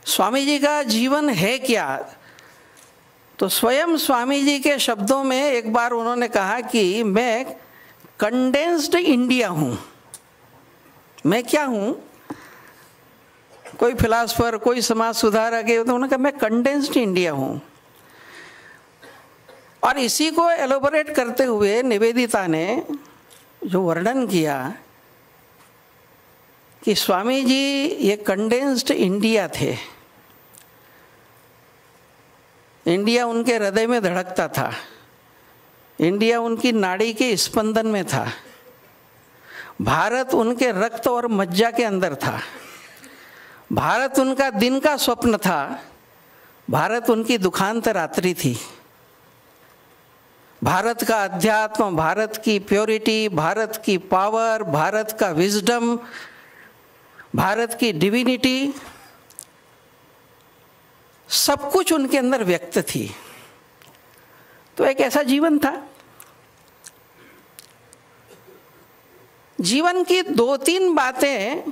स्वामी जी का जीवन है क्या? तो स्वयं स्वामी जी के शब्दों में एक बार उन्होंने कहा कि मैं कंडेंस्ड इंडिया हूँ। मैं क्या हूँ? कोई फिलासफर, कोई समाज सुधारक है तो उन्होंने कहा मैं कंडेंस्ड इंडिया हूँ। और इसी को एलोबोरेट करते हुए निवेदिता ने जो वर्णन किया कि स्वामी जी ये कंडेंस्ड इंडिया थे। इंडिया उनके हृदय में धड़कता था, इंडिया उनकी नाड़ी के स्पंदन में था, भारत उनके रक्त और मज्जा के अंदर था, भारत उनका दिन का स्वप्न था, भारत उनकी दुखांत रात्रि थी। भारत का अध्यात्म, भारत की प्योरिटी, भारत की पावर, भारत का विजडम, भारत की डिविनिटी, सब कुछ उनके अंदर व्यक्त थी। तो एक ऐसा जीवन था। जीवन की 2-3 बातें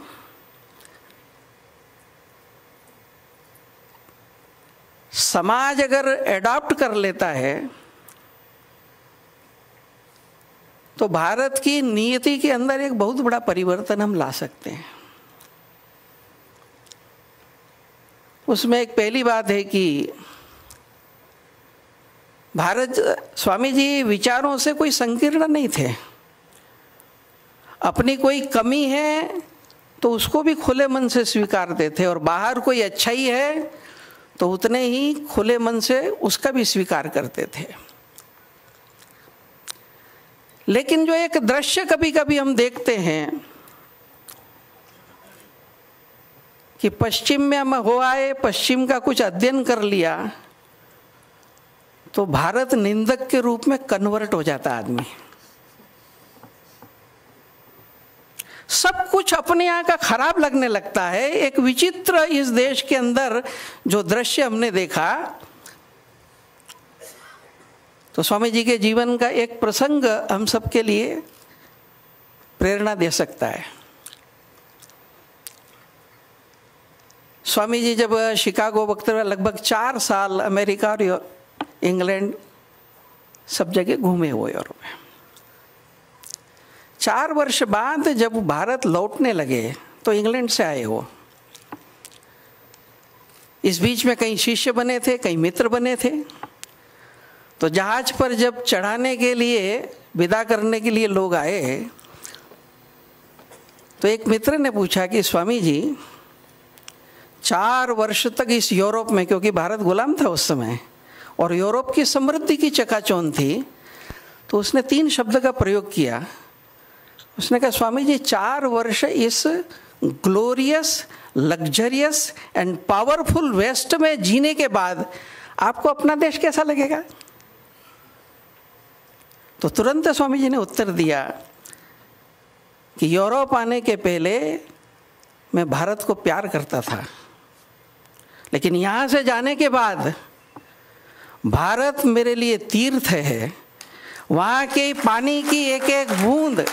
समाज अगर एडॉप्ट कर लेता है तो भारत की नियति के अंदर एक बहुत बड़ा परिवर्तन हम ला सकते हैं। उसमें एक पहली बात है कि भारत, स्वामी जी विचारों से कोई संकीर्ण नहीं थे। अपनी कोई कमी है तो उसको भी खुले मन से स्वीकारते थे, और बाहर कोई अच्छाई है तो उतने ही खुले मन से उसका भी स्वीकार करते थे। लेकिन जो एक दृश्य कभी कभी हम देखते हैं कि पश्चिम में हम हो आए, पश्चिम का कुछ अध्ययन कर लिया तो भारत निंदक के रूप में कन्वर्ट हो जाता आदमी। सब कुछ अपने यहाँ का खराब लगने लगता है। एक विचित्र इस देश के अंदर जो दृश्य हमने देखा, तो स्वामी जी के जीवन का एक प्रसंग हम सबके लिए प्रेरणा दे सकता है। स्वामी जी जब शिकागो वक्तव्य, लगभग 4 साल अमेरिका और इंग्लैंड सब जगह घूमे हुए यूरोप में। 4 वर्ष बाद जब भारत लौटने लगे तो इंग्लैंड से आए हो। इस बीच में कई शिष्य बने थे, कई मित्र बने थे। तो जहाज पर जब चढ़ाने के लिए, विदा करने के लिए लोग आए तो एक मित्र ने पूछा कि स्वामी जी 4 वर्ष तक इस यूरोप में, क्योंकि भारत गुलाम था उस समय और यूरोप की समृद्धि की चकाचौंध थी, तो उसने 3 शब्द का प्रयोग किया। उसने कहा स्वामी जी 4 वर्ष इस glorious, luxurious and powerful west में जीने के बाद आपको अपना देश कैसा लगेगा? तो तुरंत स्वामी जी ने उत्तर दिया कि यूरोप आने के पहले मैं भारत को प्यार करता था, लेकिन यहाँ से जाने के बाद भारत मेरे लिए तीर्थ है। वहाँ के पानी की एक एक बूंद,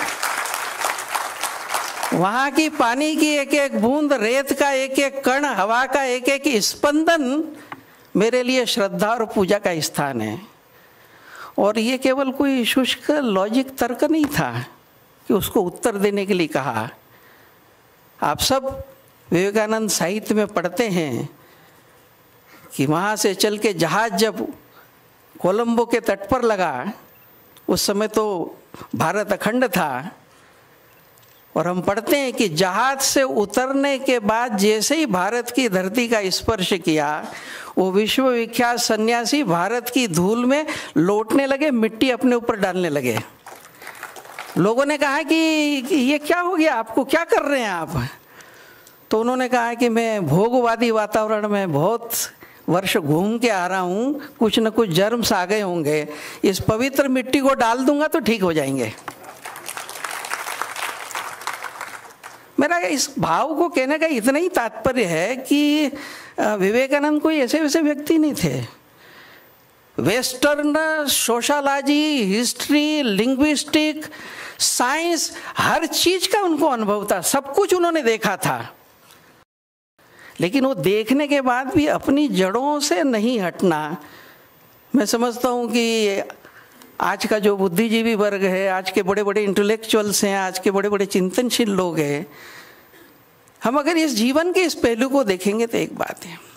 वहाँ की पानी की एक एक बूंद, रेत का एक एक कण, हवा का एक एक स्पंदन मेरे लिए श्रद्धा और पूजा का स्थान है। और ये केवल कोई शुष्क लॉजिक तर्क नहीं था कि उसको उत्तर देने के लिए कहा। आप सब विवेकानंद साहित्य में पढ़ते हैं कि वहाँ से चल के जहाज जब कोलंबो के तट पर लगा, उस समय तो भारत अखंड था, और हम पढ़ते हैं कि जहाज से उतरने के बाद जैसे ही भारत की धरती का स्पर्श किया, वो विश्व विख्यात सन्यासी भारत की धूल में लौटने लगे, मिट्टी अपने ऊपर डालने लगे। लोगों ने कहा कि ये क्या हो गया, आपको क्या कर रहे हैं आप? तो उन्होंने कहा कि मैं भोगवादी वातावरण में बहुत वर्ष घूम के आ रहा हूँ, कुछ न कुछ जर्म्स आ गए होंगे, इस पवित्र मिट्टी को डाल दूंगा तो ठीक हो जाएंगे। मेरा इस भाव को कहने का इतना ही तात्पर्य है कि विवेकानंद कोई ऐसे वैसे व्यक्ति नहीं थे। Western sociology, history, linguistic, science, हर चीज का उनको अनुभव था, सब कुछ उन्होंने देखा था। लेकिन वो देखने के बाद भी अपनी जड़ों से नहीं हटना। मैं समझता हूँ कि आज का जो बुद्धिजीवी वर्ग है, आज के बड़े बड़े इंटेलेक्चुअल्स हैं, आज के बड़े बड़े चिंतनशील लोग हैं, हम अगर इस जीवन के इस पहलू को देखेंगे तो एक बात है,